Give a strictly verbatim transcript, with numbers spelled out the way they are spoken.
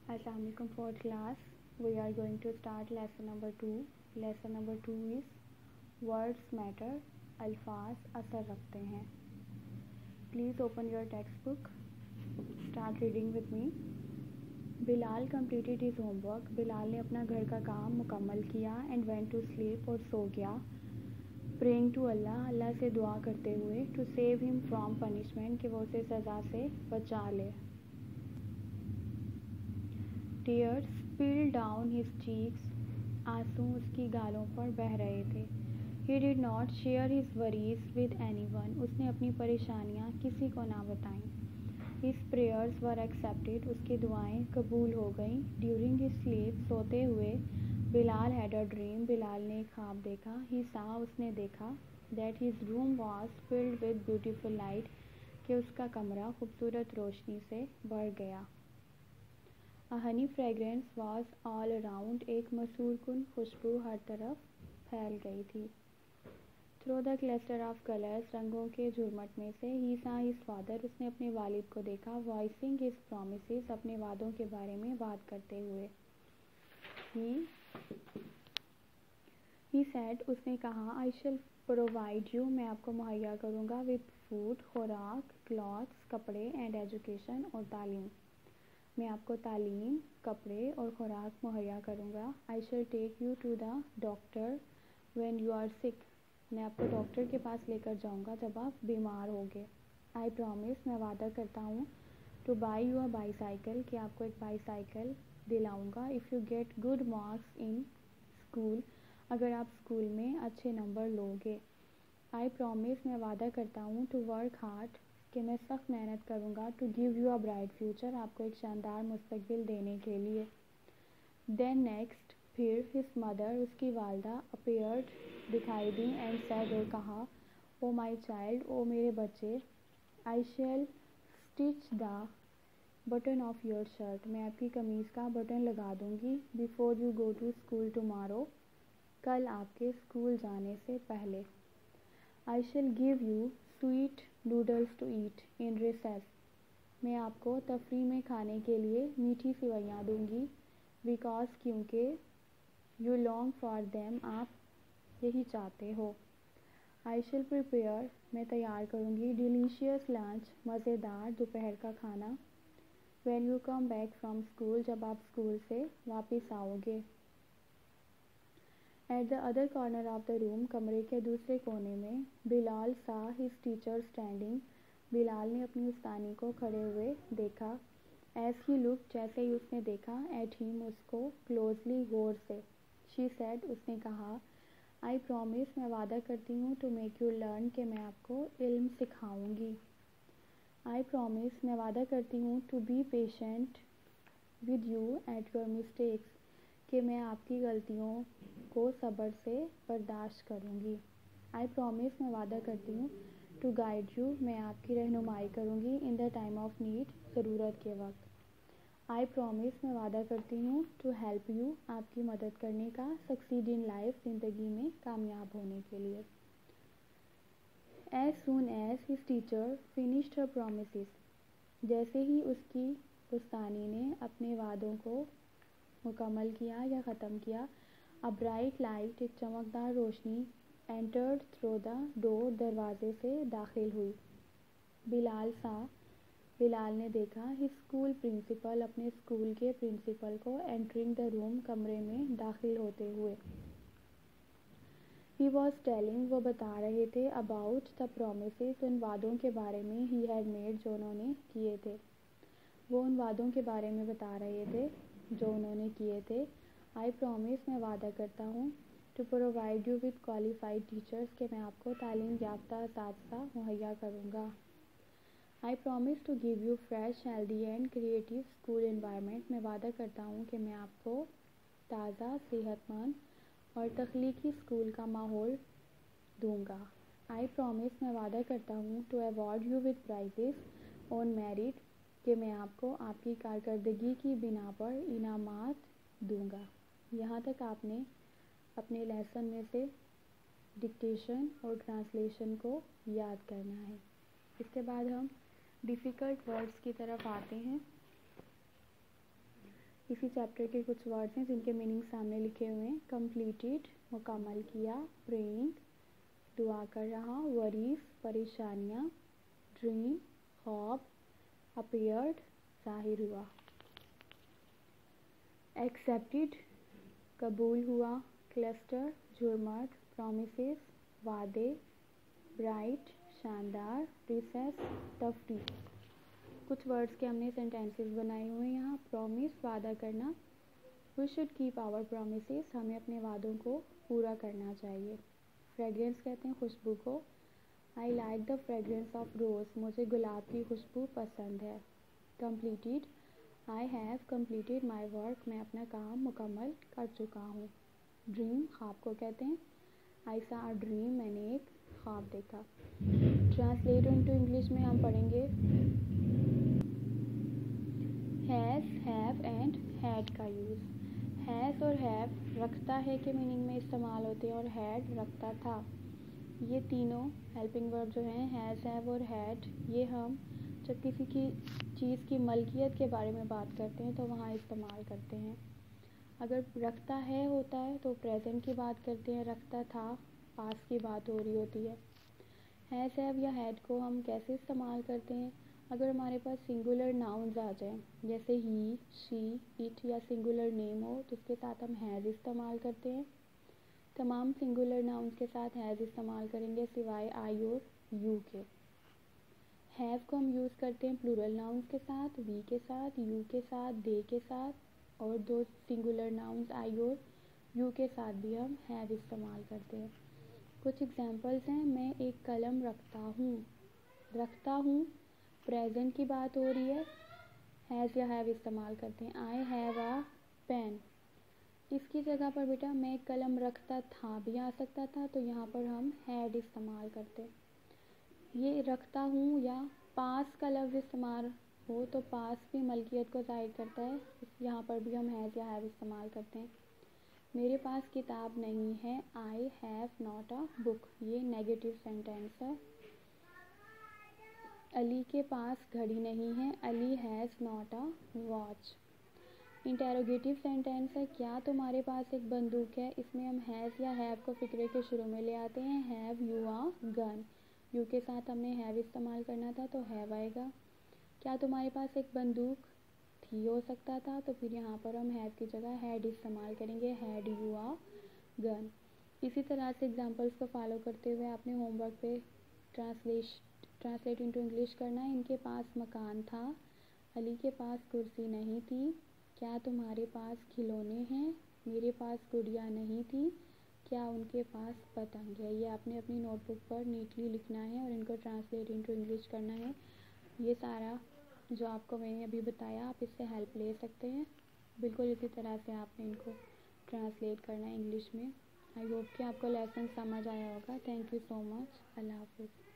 Assalamu alaikum for class. We are going to start lesson number two. Lesson number two is words matter. अल्फाज असर रखते हैं. Please open your textbook. Start reading with me. Bilal completed his homework. Bilal ने अपना घर का काम मुकम्मल किया and went to sleep और सो गया. Praying to Allah, अल्लाह से दुआ करते हुए to save him from punishment, कि वो उसे सज़ा से बचा ले. Tears spilled down his cheeks. आंसू उसकी गालों पर बह रहे थे. He did not share his worries with anyone. उसने अपनी परेशानियां किसी को ना बताईं. His prayers were accepted. उसकी दुआएं कबूल हो गईं. During his sleep, सोते हुए Bilal had a dream. Bilal ने एक ख्वाब देखा. He saw, उसने देखा that his room was filled with beautiful light, कि उसका कमरा खूबसूरत रोशनी से भर गया. A honey fragrance was all around. एक मसूर कुन खुशबू हर तरफ फैल गई थी. Through the cluster of colors, रंगों के झुरमट में से he saw his father, उसने अपने वालिद को देखा. Voicing his promises, अपने वादों के बारे में बात करते हुए. He he said, उसने कहा, I shall provide you, मैं आपको मुहैया करूँगा with food, खुराक, clothes, कपड़े and education, और तालीम. मैं आपको तालीम, कपड़े और खुराक मुहैया करूँगा. I shall take you to the doctor when you are sick. मैं आपको डॉक्टर के पास लेकर जाऊँगा जब आप बीमार होगे. आई प्रॉमिस, मैं वादा करता हूँ to buy you a bicycle, कि आपको एक बाईसाइकिल दिलाऊँगा. If you get good marks in school, अगर आप स्कूल में अच्छे नंबर लोगे. आई प्रॉमिस, मैं वादा करता हूँ टू वर्क हार्ड, कि मैं सख्त मेहनत करूँगा. To give you a bright future, आपको एक शानदार मुस्तकबिल देने के लिए. देन नेक्स्ट, फिर हिज मदर, उसकी वालदा, अपीयर्ड, दिखाई दी, एंड सेड, और कहा, ओ माई चाइल्ड, ओ मेरे बच्चे, I shall stitch the button of your shirt, मैं आपकी कमीज़ का बटन लगा दूँगी. Before you go to school tomorrow, कल आपके स्कूल जाने से पहले. I shall give you sweet noodles to eat in recess, मैं आपको तफरी में खाने के लिए मीठी सेवइयाँ दूँगी. बिकॉज, क्योंकि यू लॉन्ग फॉर देम, आप यही चाहते हो. आई शैल प्रिपेयर, मैं तैयार करूँगी डिलीशियस लंच, मज़ेदार दोपहर का खाना. When you come back from school, जब आप स्कूल से वापस आओगे. At the other corner of the room, कमरे के दूसरे कोने में, बिलाल सा हिज टीचर स्टैंडिंग, बिलाल ने अपनी उस्तानी को खड़े हुए देखा. एज ही लुक, जैसे ही उसने देखा, एट हिम, उसको, क्लोजली, गौर से. शी सेड, उसने कहा, आई प्रॉमिस, मैं वादा करती हूँ टू मेक यू लर्न, कि मैं आपको इल्म सिखाऊंगी. आई प्रॉमिस, मैं वादा करती हूँ to be patient with you at your mistakes, कि मैं आपकी गलतियों को सब्र से बर्दाश्त करूँगी. आई प्रॉमिस, मैं वादा करती हूँ टू गाइड यू, मैं आपकी रहनुमाई करूँगी. In the time of need, ज़रूरत के वक्त. आई प्रॉमिस, मैं वादा करती हूँ टू हेल्प यू, आपकी मदद करने का. सक्सीड इन लाइफ, ज़िंदगी में कामयाब होने के लिए. As soon as his teacher finished her promises, जैसे ही उसकी उस्तानी ने अपने वादों को मुकम्मल किया या ख़त्म किया. अ ब्राइट लाइट, एक चमकदार रोशनी, एंटर्ड थ्रू द डोर, दरवाजे से दाखिल हुई. बिलाल सा, बिलाल ने देखा, हिज स्कूल प्रिंसिपल, अपने स्कूल के प्रिंसिपल को, एंटरिंग द रूम, कमरे में दाखिल होते हुए. ही वॉज टेलिंग, वो बता रहे थे, अबाउट द प्रोमिसेस, उन वादों के बारे में, ही हैड मेड, जो उन्होंने किए थे. वो उन वादों के बारे में बता रहे थे जो उन्होंने किए थे. आई प्रॉमिस, मैं वादा करता हूँ to provide you with qualified teachers, के मैं आपको तालीम याफ्ता असातिज़ा मुहैया करूँगा. I promise to give you fresh, healthy and creative school environment, मैं वादा करता हूँ कि मैं आपको ताज़ा, सेहतमंद और तख्लीकी स्कूल का माहौल दूँगा. आई प्रॉमिस, मैं वादा करता हूँ to award you with prizes on merit, कि मैं आपको आपकी कारकर्दगी की बिना पर इनामात दूँगा. यहाँ तक आपने अपने लेसन में से डिक्टेशन और ट्रांसलेशन को याद करना है. इसके बाद हम डिफ़िकल्ट वर्ड्स की तरफ आते हैं. इसी चैप्टर के कुछ वर्ड्स हैं जिनके मीनिंग सामने लिखे हुए हैं। कंप्लीटेड मुकम्मल किया, प्रेइंग दुआ कर रहा, वरीज परेशानियाँ, ड्रीम ख्वाब, अपीयर्ड ज़ाहिर हुआ, एक्सेप्टेड कबूल हुआ, क्लस्टर झुरमट, प्रोमिसेस वादे, ब्राइट शानदार, रिसेस तफरी। कुछ वर्ड्स के हमने सेंटेंसेस बनाए हुए हैं यहाँ। प्रॉमिस वादा करना, we should keep our promises, हमें अपने वादों को पूरा करना चाहिए। फ्रेग्रेंस कहते हैं खुशबू को, I like the fragrance of rose, मुझे गुलाब की खुशबू पसंद है। Completed, I have completed my work, मैं अपना काम मुकम्मल कर चुका हूँ। ड्रीम ख्वाब को कहते हैं, आई सा अ ड्रीम, मैंने एक ख्वाब देखा। ट्रांसलेट इनटू इंग्लिश में हम पढ़ेंगे हैज़, हैव एंड हैड का यूज़। हैज़ और हैव रखता है के मीनिंग में इस्तेमाल होते हैं और हैड रखता था। ये तीनों हेल्पिंग वर्ब जो हैं हैज़, हैव और हैड, ये हम जब किसी की चीज़ की मलकियत के बारे में बात करते हैं तो वहाँ इस्तेमाल करते हैं। अगर रखता है होता है तो प्रेजेंट की बात करते हैं, रखता था पास्ट की बात हो रही होती है। हैज़, हैव या हैड को हम कैसे इस्तेमाल करते हैं? अगर हमारे पास सिंगुलर नाउन्स आ जाएं, जैसे ही, शी, इट या सिंगुलर नेम हो तो उसके साथ हम हैज़ इस्तेमाल करते हैं। तमाम सिंगुलर नाउन्स के साथ हैज़ इस्तेमाल करेंगे सिवाय आई और यू के। हैव को हम यूज़ करते हैं प्लूरल नाउन्स के साथ, वी के साथ, यू के साथ, दे के साथ, और दो सिंगुलर नाउन्स आई और यू के साथ भी हम हैव इस्तेमाल करते हैं। कुछ एग्जांपल्स हैं, मैं एक कलम रखता हूँ। रखता हूँ प्रेजेंट की बात हो रही है, हैज़ या हैव इस्तेमाल करते हैं। आई हैव अ पेन, इसकी जगह पर बेटा मैं एक कलम रखता था भी आ सकता था, तो यहाँ पर हम हैड इस्तेमाल करते हैं। ये रखता हूँ या पास का लफ्ज़ इस्तेमाल हो तो पास भी मलकियत को ज़ाहिर करता है, यहाँ पर भी हम हैज़ या हैव इस्तेमाल करते हैं। मेरे पास किताब नहीं है, I have not a book, ये नेगेटिव सेंटेंस है। अली के पास घड़ी नहीं है, Ali has not a watch. Interrogative sentence है, क्या तुम्हारे पास एक बंदूक है, इसमें हम हैज़ या हैव को फिक्रे के शुरू में ले आते हैं। Have you a gun, you के साथ हमने हैव इस्तेमाल करना था तो हैव आएगा। क्या तुम्हारे पास एक बंदूक थी हो सकता था, तो फिर यहाँ पर हम हैव की जगह हैड इस्तेमाल करेंगे, हैड यू अ गन। इसी तरह से एग्जांपल्स को फॉलो करते हुए आपने होमवर्क पे ट्रांसलेश ट्रांसलेट इनटू इंग्लिश करना है। इनके पास मकान था, अली के पास कुर्सी नहीं थी। क्या तुम्हारे पास खिलौने हैं, मेरे पास गुड़िया नहीं थी। क्या उनके पास पतंग है। ये आपने अपनी नोटबुक पर नीटली लिखना है और इनको ट्रांसलेट इनटू इंग्लिश करना है। ये सारा जो आपको मैंने अभी बताया आप इससे हेल्प ले सकते हैं। बिल्कुल इसी तरह से आपने इनको ट्रांसलेट करना है इंग्लिश में। आई होप कि आपको लेसन समझ आया होगा। Thank you so much. अल्लाह हाफिज़।